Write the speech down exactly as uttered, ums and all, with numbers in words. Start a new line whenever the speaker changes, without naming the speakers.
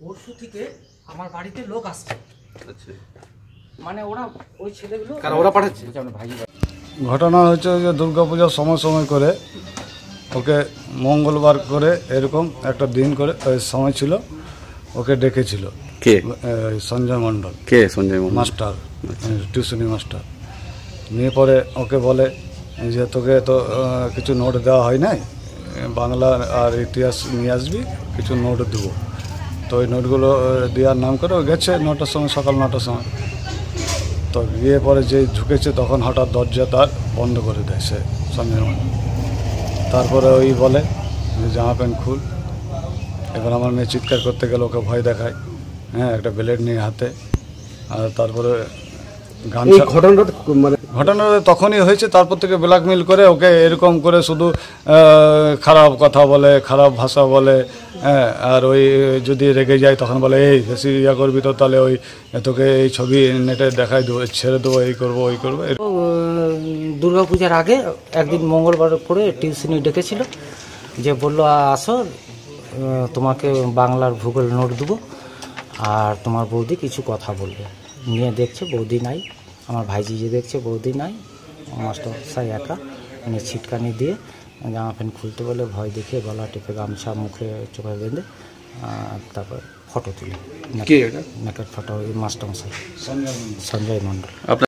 পরশু থেকে আমার বাড়িতে লোক আসছে।
আচ্ছা,
মানে ওরা ওই ছেলেগুলো
কারা ওরা পাঠাচ্ছে?
ভাই
ঘটনা হচ্ছে যে দুর্গাপূজার সময় সময় করে ওকে মঙ্গলবার করে এরকম একটা দিন করে ওই সময় ছিল, ওকে ডেকেছিল।
কে?
এই সঞ্জয় মণ্ডল,
কে সঞ্জয় মণ্ডল?
মাস্টার, টিউশনি মাস্টার। নিয়ে পরে ওকে বলে যে তোকে তো আহ, কিছু নোট দেওয়া হয় নাই, বাংলা আর ইতিহাস নিয়ে আসবি, কিছু নোট দেবো। তো ওই নোটগুলো আহ, দেওয়ার নাম করে ও গেছে নটার সময়, সকাল নটার সময়। তো গিয়ে পরে যে ঢুকেছে তখন হঠাৎ দরজা তার বন্ধ করে দেয় সে সঞ্জয় মণ্ডল। তারপরে ওই বলে যে জামা প্যান্ট খুল। এবার আমার মেয়ে চিৎকার করতে গেলে ওকে ভয় দেখায়, হ্যাঁ, একটা ব্লেড নিয়ে হাতে। আর তারপরে গান
ঘটনাটা মানে
ঘটনাটা তখনই হয়েছে। তারপর থেকে ব্ল্যাকমেল করে ওকে এরকম করে শুধু খারাপ কথা বলে, খারাপ ভাষা বলে, হ্যাঁ। আর ওই যদি রেগে যায় তখন বলে এই বেশি ইয়া করবি তো তাহলে ওই তোকে এই ছবি নেটে দেখাই দেবো, ছেড়ে দেবো, এই করবো ওই করবো।
দুর্গা পূজার আগে একদিন মঙ্গলবার করে টিউশনি ডেকেছিল, যে বললো আসো তোমাকে বাংলার ভূগোল নোট দেবো আর তোমার বৌদি কিছু কথা বলবে। নিয়ে দেখছে বৌদি নাই, আমার ভাইজি যে দেখছে বৌদি নাই, মাস্টার সাই একা। নিয়ে ছিটকানি দিয়ে জামা প্যান্ট খুলতে বলে ভয় দেখিয়ে গলা টিপে গামছা মুখে চোখে বেঁধে তারপর ফটো তুলে, নেকেট ফটো। ওই মাস্টার মশাই সঞ্জয় মণ্ডল।